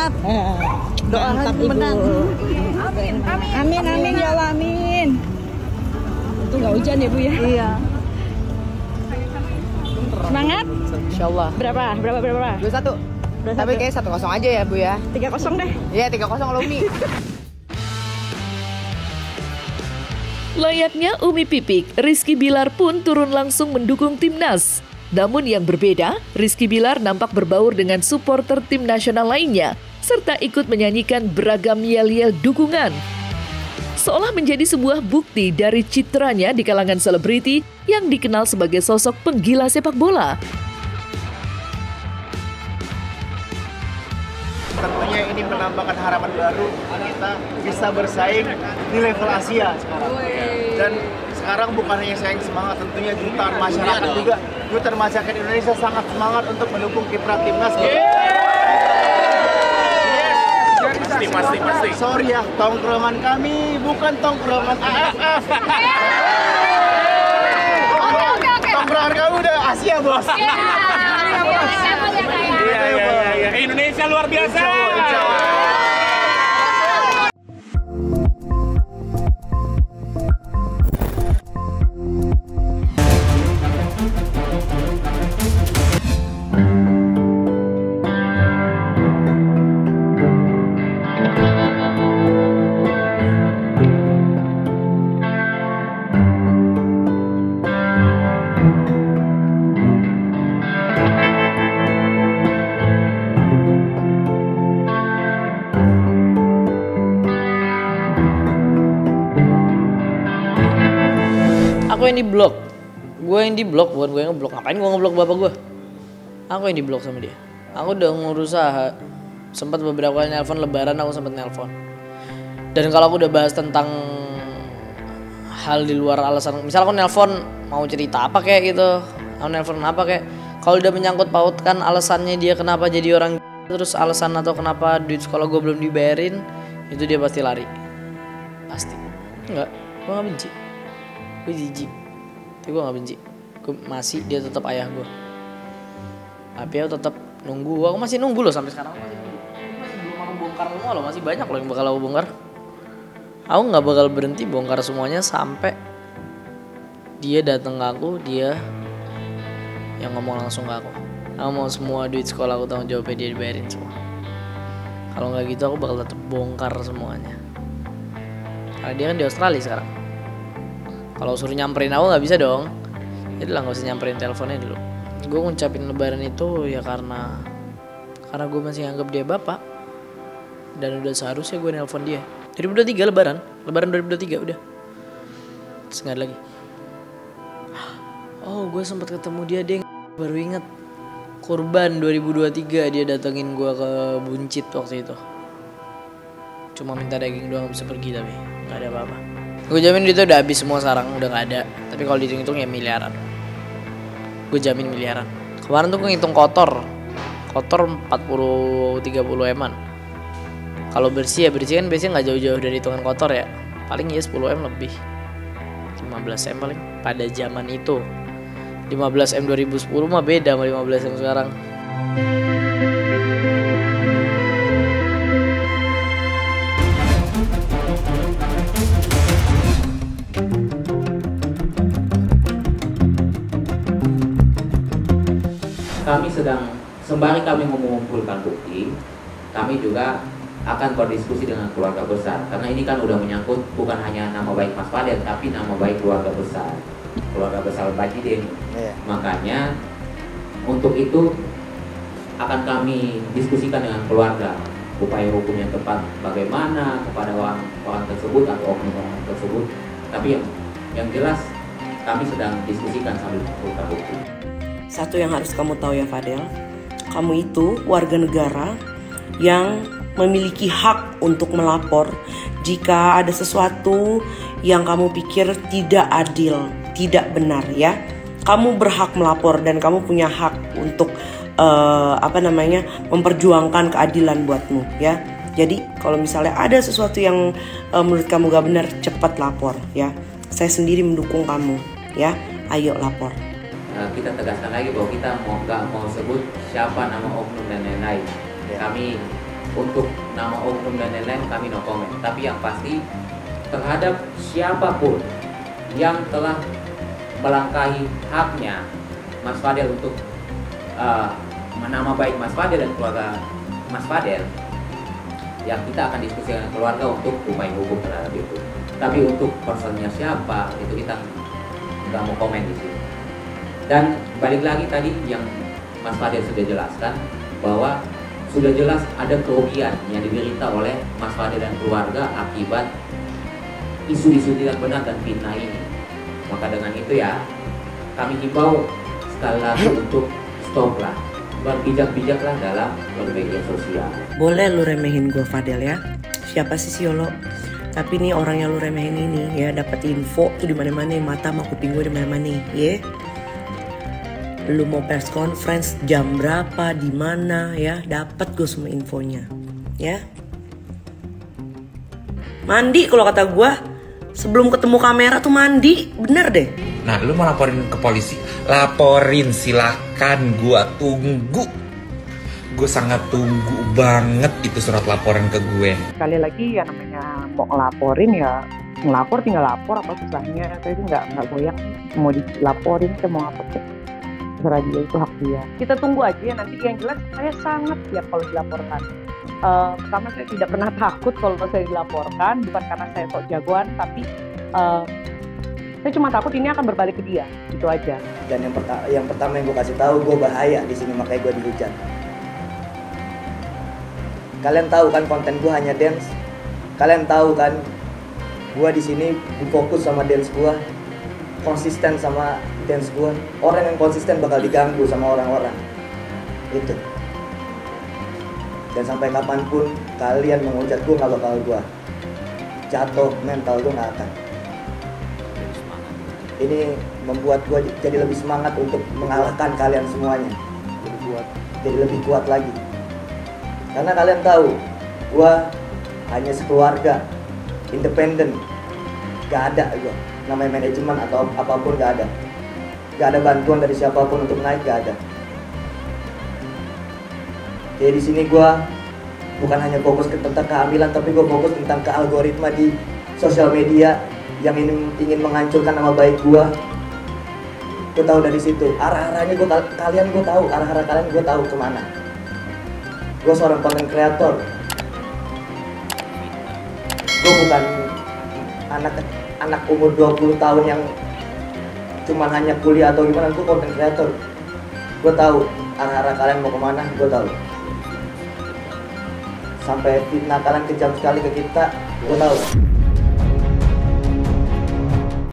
sehat. Doa Mantap, Ibu. menang. Amin ya Allah, amin. Itu nggak hujan ya Bu ya? Iya. Semangat. Insyaallah. Berapa? 2-1. Tapi kayak 1-0 aja ya Bu ya. 3-0 deh. Iya 3-0 kalau Umi. Layaknya Umi Pipik, Rizky Bilar pun turun langsung mendukung timnas. Namun yang berbeda, Rizky Bilar nampak berbaur dengan supporter tim nasional lainnya, serta ikut menyanyikan beragam yel-yel dukungan. Seolah menjadi sebuah bukti dari citranya di kalangan selebriti yang dikenal sebagai sosok penggila sepak bola. Tentunya ini menambahkan harapan baru kita bisa bersaing di level Asia sekarang. Dan sekarang bukan hanya saya yang semangat, tentunya jutaan masyarakat juga, jutaan masyarakat Indonesia sangat semangat untuk mendukung kiprah timnas. Pasti. Sorry ya, tongkrongan kami bukan tongkrongan AFF. Tongkrongan kami udah Asia, Bos. Iya. Indonesia luar biasa. Insya Allah. Aku yang di-blok. Gue yang di-blok, bukan gue yang ngeblok. Ngapain gue ngeblok bapak gue? Aku yang di-blok sama dia. Aku udah ngurusaha. Sempat beberapa kali nelpon, lebaran aku sempat nelpon. Dan kalau aku udah bahas tentang hal di luar alasan, misal aku nelpon mau cerita apa kayak gitu, aku nelpon apa kayak, kalau udah menyangkut pautkan alasannya dia kenapa jadi orang, terus alasan atau kenapa duit sekolah gue belum dibayarin, itu dia pasti lari. Pasti. Enggak, gue gak benci. Gue jijik, tapi gue gak benci. Gue masih, dia tetap ayah gue. Tapi aku tetap nunggu. Aku masih nunggu loh sampai sekarang. Aku masih nunggu. Masih belum aku bongkar semua loh. Masih banyak loh yang bakal aku bongkar. Aku gak bakal berhenti bongkar semuanya sampai dia datang ke aku. Dia yang ngomong langsung ke aku. Aku mau semua duit sekolah aku tanggung jawabnya dia dibayarin semua. Kalau gak gitu aku bakal tetap bongkar semuanya. Karena dia kan di Australia sekarang. Kalau suruh nyamperin aku nggak bisa dong. Jadi lah nggak usah nyamperin teleponnya dulu. Gue ngucapin lebaran itu ya karena gue masih anggap dia bapak. Dan udah seharusnya gue nelpon dia. 2023 lebaran 2023 udah. Terus nggak ada lagi. Oh gue sempat ketemu dia baru inget. Kurban 2023 dia datengin gue ke Buncit waktu itu. Cuma minta daging doang bisa pergi tapi nggak ada apa-apa. Gue jamin duitnya udah habis semua sekarang, udah gak ada. Tapi kalau dihitung-hitung ya miliaran. Gue jamin miliaran. Kemarin tuh gue ngitung kotor 40-30 eman. Kalau bersih ya bersih kan biasanya gak jauh-jauh dari hitungan kotor ya. Paling ya 10 M lebih, 15 M paling pada zaman itu. 15 M 2010 mah beda sama 15 M sekarang. Kami sedang sembari kami mengumpulkan bukti, kami juga akan berdiskusi dengan keluarga besar karena ini kan udah menyangkut bukan hanya nama baik Mas Faden tapi nama baik keluarga besar Bajidin. Makanya untuk itu akan kami diskusikan dengan keluarga upaya hukum yang tepat bagaimana kepada orang tersebut atau oknum orang tersebut. Tapi yang jelas kami sedang diskusikan sambil mengumpulkan bukti. Satu yang harus kamu tahu ya Fadel, kamu itu warga negara yang memiliki hak untuk melapor jika ada sesuatu yang kamu pikir tidak adil, tidak benar ya. Kamu berhak melapor dan kamu punya hak untuk memperjuangkan keadilan buatmu ya. Jadi kalau misalnya ada sesuatu yang menurut kamu gak benar, cepat lapor ya. Saya sendiri mendukung kamu ya. Ayo lapor. Kita tegaskan lagi bahwa kita nggak mau sebut siapa nama oknum dan lain-lain. Kami untuk nama oknum dan lain-lain kami no comment. Tapi yang pasti terhadap siapapun yang telah melangkahi haknya Mas Fadel untuk nama baik Mas Fadel dan keluarga Mas Fadel, ya kita akan diskusi dengan keluarga untuk upaya hukum terhadap itu. Tapi untuk personnya siapa itu kita nggak mau komen di sini. Dan balik lagi tadi yang Mas Fadel sudah jelaskan bahwa sudah jelas ada kerugian yang diderita oleh Mas Fadel dan keluarga akibat isu-isu tidak benar dan fitnah ini. Maka dengan itu ya kami himbau sekali lagi untuk stop lah, berbijak-bijaklah dalam bermedia sosial. Boleh lu remehin gue Fadel ya. Siapa sih Siolo? Tapi nih orang yang lu remehin ini ya dapat info tuh di mana-mana, mata sama kuping gue di mana-mana ya. Lu mau press conference jam berapa, di mana ya, dapat gue semua infonya ya. Mandi kalau kata gue, sebelum ketemu kamera tuh mandi, bener deh. Nah, lu mau laporin ke polisi? Laporin, silakan, gua tunggu. Gue sangat tunggu banget itu surat laporan ke gue. Sekali lagi ya namanya mau ngelaporin ya, ngelapor tinggal lapor, apa susahnya. Saya itu nggak goyang mau dilaporin ke mau apa ke. Terserah dia, itu hak dia. Kita tunggu aja ya, nanti yang jelas saya sangat siap kalau dilaporkan. Pertama saya tidak pernah takut kalau saya dilaporkan, bukan karena saya sok jagoan, tapi saya cuma takut ini akan berbalik ke dia, gitu aja. Dan yang pertama yang gue kasih tahu, gue bahaya di sini, makanya gue dihujat. Kalian tahu kan konten gue hanya dance. Kalian tahu kan gue di sini fokus sama dance gue, konsisten sama dance gue. Orang yang konsisten bakal diganggu sama orang-orang. Itu. Dan sampai kapanpun kalian menghujat gue, nggak bakal gue jatuh, mental gue nggak akan. Ini membuat gue jadi lebih semangat untuk mengalahkan kalian semuanya. Jadi lebih kuat lagi. Karena kalian tahu, gue hanya sekeluarga, independen. Gak ada gue, namanya manajemen atau apapun gak ada. Gak ada bantuan dari siapapun untuk naik, gak ada. Jadi di sini gue bukan hanya fokus tentang kehamilan, tapi gue fokus tentang ke algoritma di sosial media yang ingin menghancurkan nama baik gue. Gue tahu dari situ. Arah-arahnya gue tahu, arah-arah kalian gue tahu kemana. Gue seorang content creator. Gue bukan anak umur 20 tahun yang cuman hanya kuliah atau gimana. Gue content creator. Gue tahu arah-arah kalian mau kemana, gue tahu. Sampai fitnah kalian kejam sekali ke kita, gue tahu.